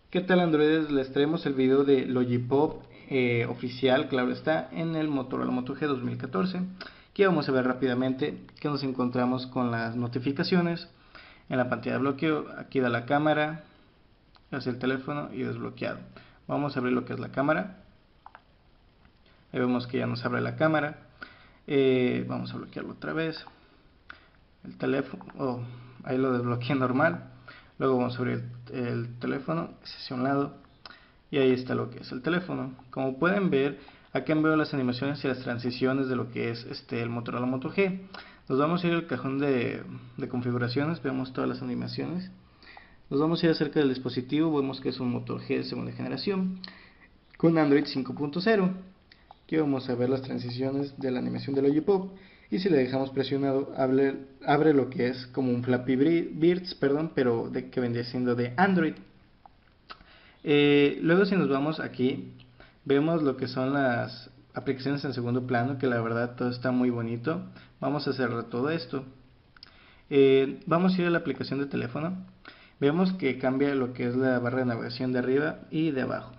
¿Qué tal, androides? Les traemos el video de Logipop oficial, claro está, en el Motorola Moto G 2014. Aquí vamos a ver rápidamente que nos encontramos con las notificaciones en la pantalla de bloqueo. Aquí da la cámara, hacia el teléfono y desbloqueado. Vamos a abrir lo que es la cámara. Ahí vemos que ya nos abre la cámara. Vamos a bloquearlo otra vez. El teléfono, ahí lo desbloqueé normal. Luego vamos a abrir el teléfono hacia un lado y ahí está lo que es el teléfono. Como pueden ver, aquí veo las animaciones y las transiciones de lo que es el Motorola Moto G. Nos vamos a ir al cajón de configuraciones, vemos todas las animaciones. Nos vamos a ir acerca del dispositivo, vemos que es un Moto G de segunda generación con Android 5.0. Aquí vamos a ver las transiciones de la animación del Logipop, y si le dejamos presionado abre lo que es como un Flappy Birds, perdón, pero que vendría siendo de Android. Luego si nos vamos aquí, vemos lo que son las aplicaciones en segundo plano, que la verdad todo está muy bonito. Vamos a cerrar todo esto. Vamos a ir a la aplicación de teléfono. Vemos que cambia lo que es la barra de navegación de arriba y de abajo.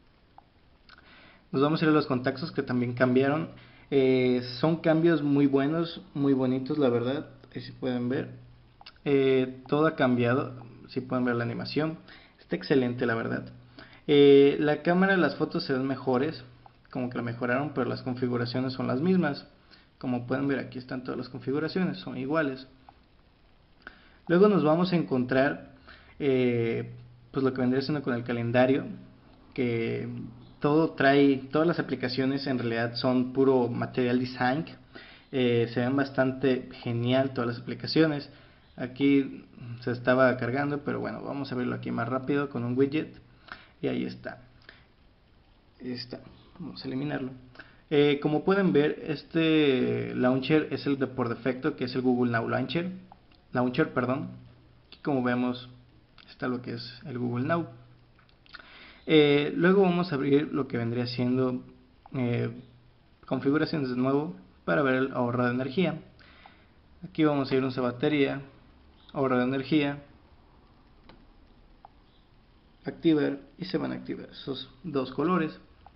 Nos vamos a ir a los contactos, que también cambiaron. Son cambios muy buenos, muy bonitos, la verdad. Ahí si pueden ver. Todo ha cambiado. Si pueden ver la animación. Está excelente, la verdad. La cámara, las fotos se ven mejores. Como que la mejoraron, pero las configuraciones son las mismas. Como pueden ver, aquí están todas las configuraciones, son iguales. Luego nos vamos a encontrar pues lo que vendría siendo con el calendario, que todo trae, todas las aplicaciones en realidad son puro material design. Se ven bastante genial todas las aplicaciones. Aquí se estaba cargando, pero bueno, vamos a verlo aquí más rápido con un widget. Y ahí está. Ahí está. Vamos a eliminarlo. Como pueden ver, este launcher es el de por defecto, que es el Google Now Launcher, perdón. Aquí como vemos está lo que es el Google Now. Luego vamos a abrir lo que vendría siendo configuraciones de nuevo para ver el ahorro de energía. Aquí vamos a irnos a batería, ahorro de energía, activar, y se van a activar esos dos colores.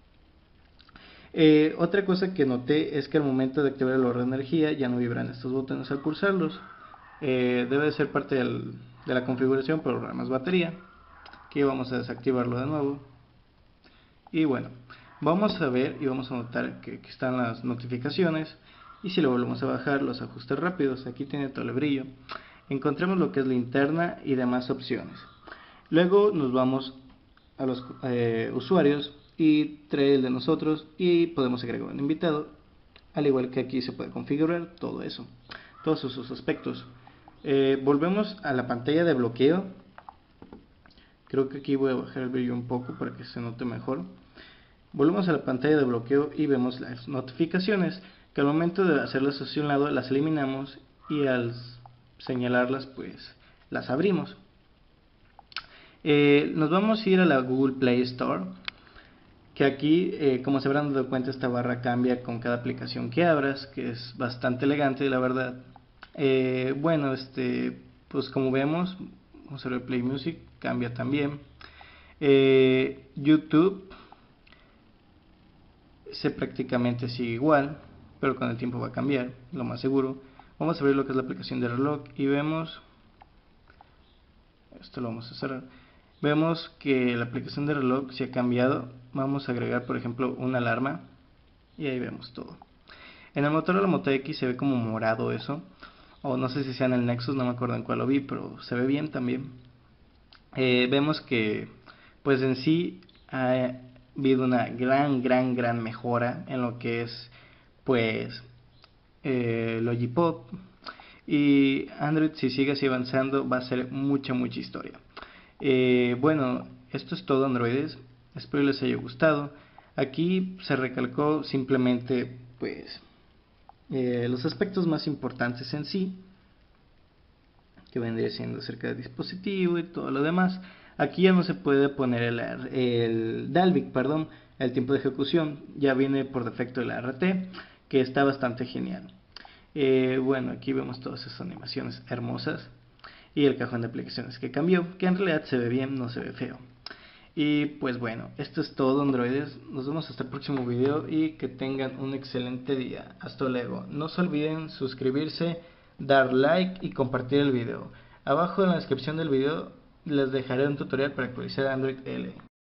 Otra cosa que noté es que al momento de activar el ahorro de energía ya no vibran estos botones al pulsarlos. Debe de ser parte de la configuración para ahorrar más batería. Aquí vamos a desactivarlo de nuevo. Y bueno, vamos a ver y vamos a notar que aquí están las notificaciones. Y si lo volvemos a bajar, los ajustes rápidos, aquí tiene todo el brillo. Encontremos lo que es linterna y demás opciones. Luego nos vamos a los usuarios y trae el de nosotros, y podemos agregar un invitado. Al igual que aquí se puede configurar todo eso, todos sus aspectos. Volvemos a la pantalla de bloqueo. Creo que aquí voy a bajar el brillo un poco para que se note mejor. Volvemos a la pantalla de bloqueo y vemos las notificaciones, que al momento de hacerlas hacia un lado las eliminamos, y al señalarlas pues las abrimos. Nos vamos a ir a la Google Play Store, que aquí como se habrán dado cuenta, esta barra cambia con cada aplicación que abras, que es bastante elegante, la verdad. Bueno, pues como vemos, vamos a ver Play Music, cambia también. YouTube se prácticamente sigue igual, pero con el tiempo va a cambiar, lo más seguro. Vamos a ver lo que es la aplicación de reloj y vemos, esto lo vamos a cerrar, vemos que la aplicación de reloj se ha cambiado. Vamos a agregar por ejemplo una alarma y ahí vemos todo. En el Motorola Moto X se ve como morado eso, o no sé si sea en el Nexus, no me acuerdo en cuál lo vi, pero se ve bien también. Vemos que pues en sí ha habido una gran mejora en lo que es pues Logipop, y Android, si sigue así avanzando, va a ser mucha historia. Bueno, esto es todo, androides, espero les haya gustado. Aquí se recalcó simplemente pues los aspectos más importantes en sí, que vendría siendo acerca del dispositivo y todo lo demás. Aquí ya no se puede poner el Dalvik, perdón, el tiempo de ejecución, ya viene por defecto el ART, que está bastante genial. Bueno, aquí vemos todas esas animaciones hermosas y el cajón de aplicaciones que cambió, que en realidad se ve bien, no se ve feo. Y pues bueno, esto es todo, androides. Nos vemos hasta el próximo video y que tengan un excelente día. Hasta luego. No se olviden suscribirse, dar like y compartir el video. Abajo en la descripción del video les dejaré un tutorial para actualizar Android L.